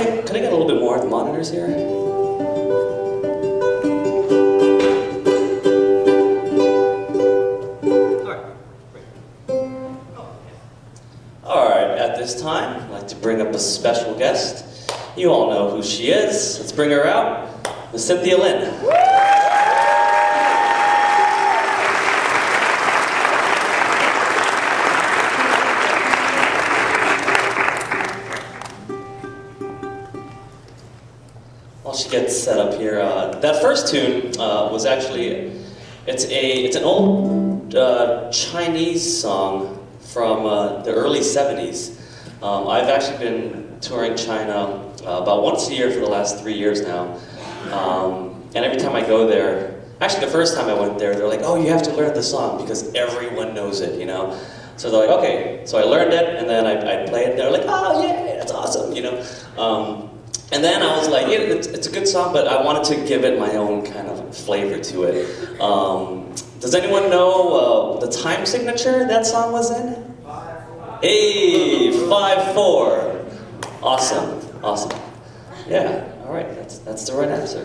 could I get a little bit more of the monitors here? Alright, at this time, I'd like to bring up a special guest. You all know who she is. Let's bring her out. Miss Cynthia Lin. While she gets set up here, that first tune was actually, it's an old Chinese song from the early 70s. I've actually been touring China about once a year for the last 3 years now. And every time I go there, actually the first time I went there, they're like, oh, you have to learn the song because everyone knows it, you know? So they're like, okay. So I learned it, and then I play it, they're like, oh, yeah, that's awesome, you know? And then I was like, yeah, it's a good song, but I wanted to give it my own kind of flavor to it. Does anyone know the time signature that song was in? 5/4. Hey, 5/4. Awesome, awesome. Yeah, all right, that's the right answer.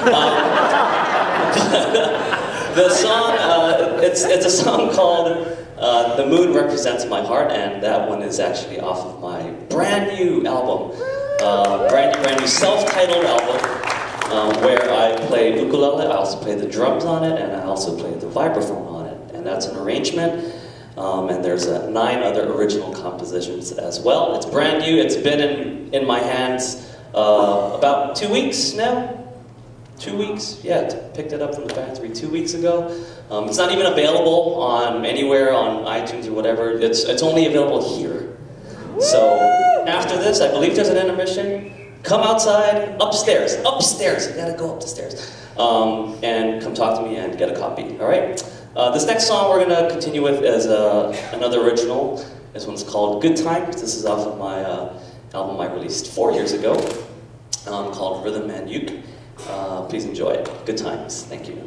The song, it's a song called The Moon Represents My Heart, and that one is actually off of my brand new album. Brand new self-titled album where I play ukulele. I also play the drums on it, and I also play the vibraphone on it. And that's an arrangement. And there's 9 other original compositions as well. It's brand new. It's been in my hands about 2 weeks now. 2 weeks? Yeah, picked it up from the factory 2 weeks ago. It's not even available on anywhere on iTunes or whatever. It's only available here. So after this, I believe there's an intermission. Come outside, upstairs, you gotta go up the stairs. And come talk to me and get a copy, all right? This next song we're gonna continue with is another original. This one's called Good Times. This is off of my album I released 4 years ago, called Rhythm and Uke. Please enjoy it. Good Times, thank you.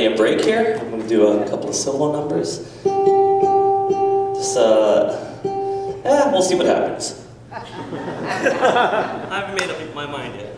everybody a break here. I'm going to do a couple of solo numbers. Just, we'll see what happens. I haven't made up my mind yet.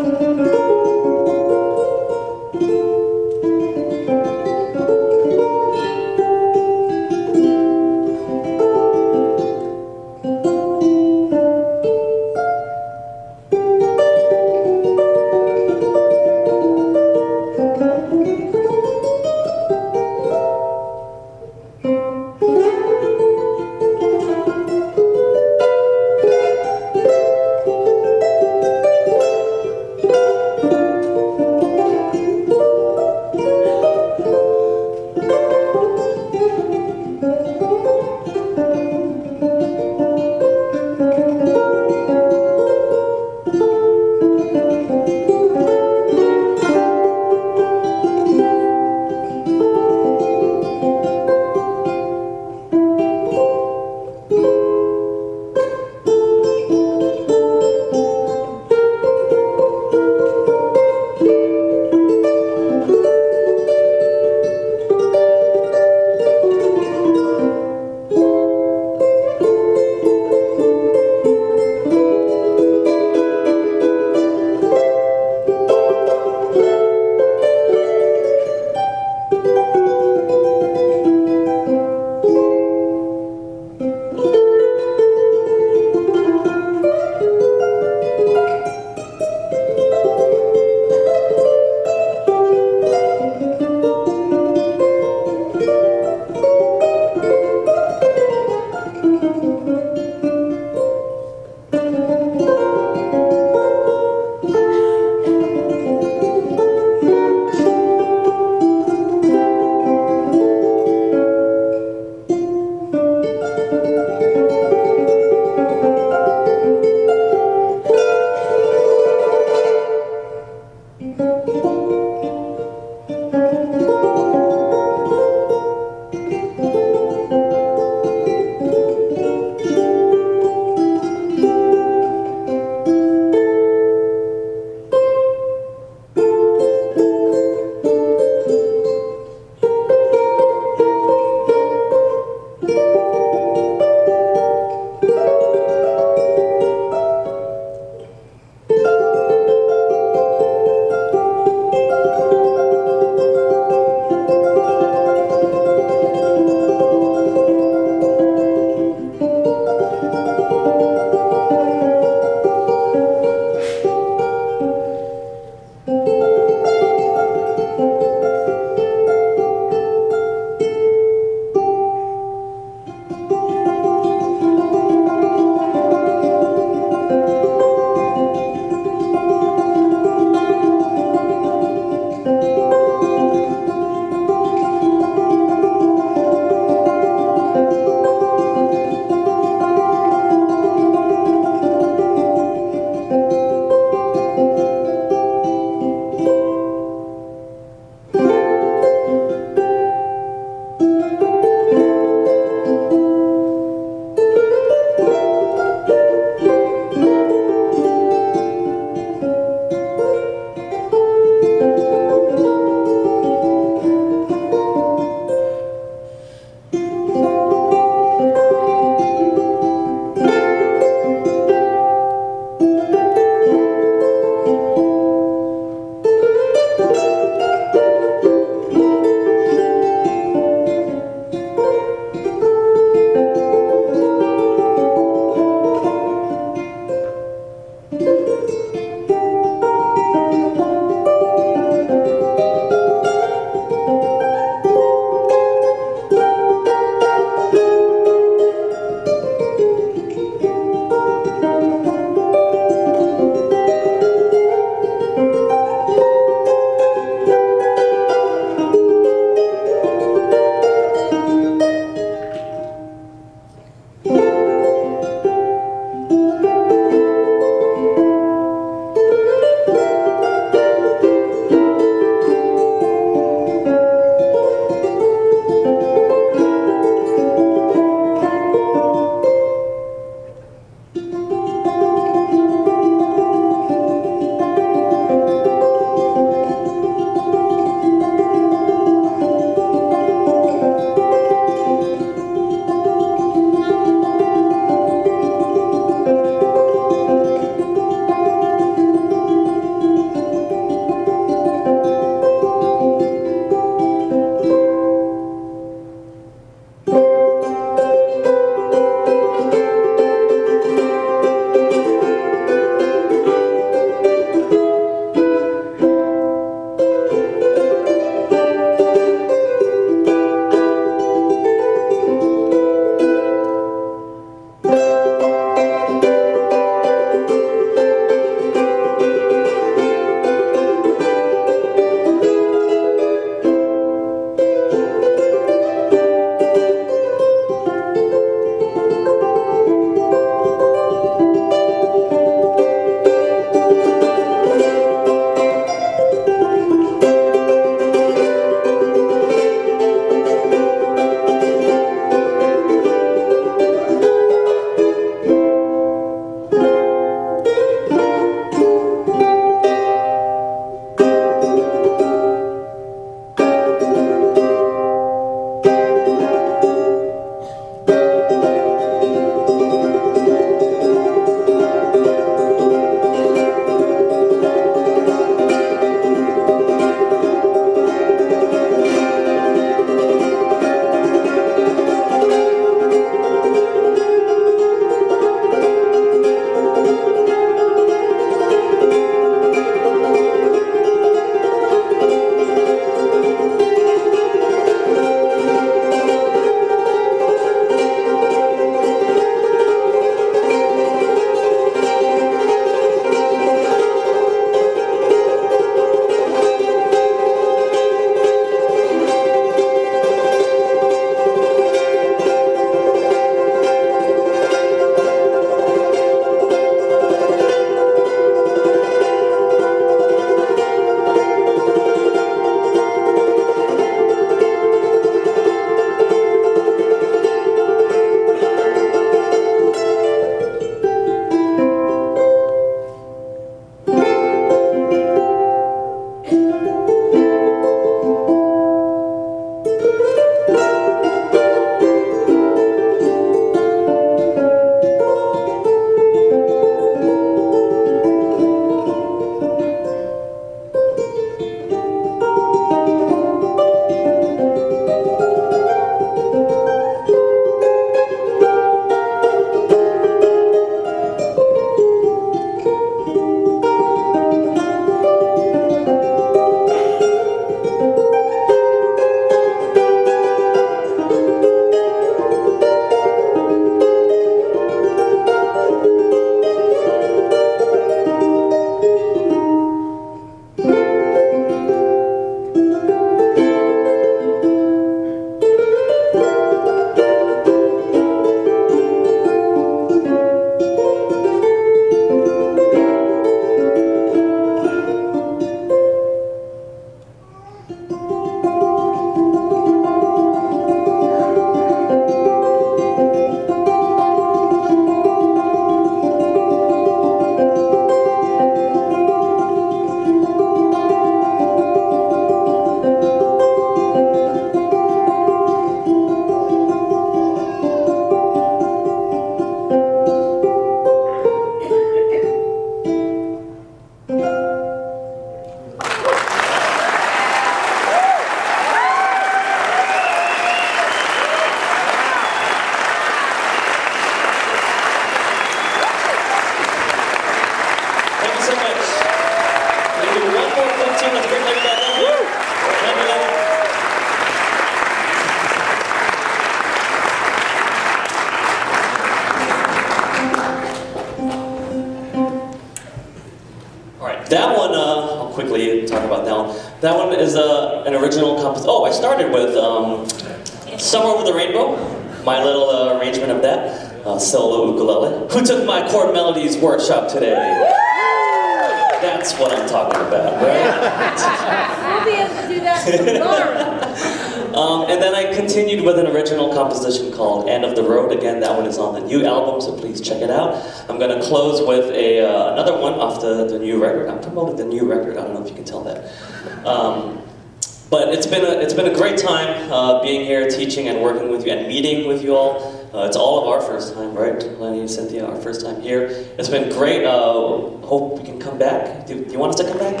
That one, I'll quickly talk about that one. That one is an original composition. Oh, I started with Summer Over the Rainbow, my little arrangement of that, solo ukulele. Who took my chord melodies workshop today? That's what I'm talking about, right? We'll be able to do that tomorrow. And then I continued with an original composition called End of the Road. Again, that one is on the new album, so please check it out. I'm going to close with another one off the new record. I'm promoting the new record. I don't know if you can tell that. But it's been a great time being here, teaching and working with you and meeting with you all. It's all of our first time, right? Lenny and Cynthia, our first time here. It's been great. Hope we can come back. Do you want us to come back?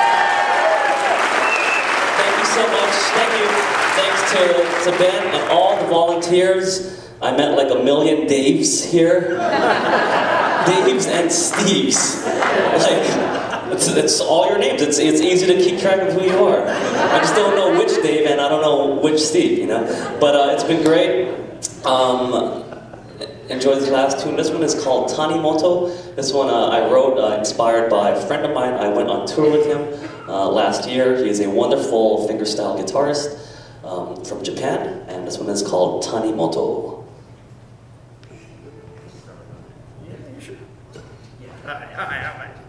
Thank you so much. Thank you. Thanks to Ben and all the volunteers. I met like a million Daves here. Daves and Steves. Like, it's all your names. It's easy to keep track of who you are. I just don't know which Dave and I don't know which Steve, you know? But it's been great. Enjoy this last tune. This one is called Tanimoto. This one I wrote inspired by a friend of mine. I went on tour with him last year. He is a wonderful fingerstyle guitarist from Japan, and this one is called Tanimoto. Yeah, you should. Yeah, all right.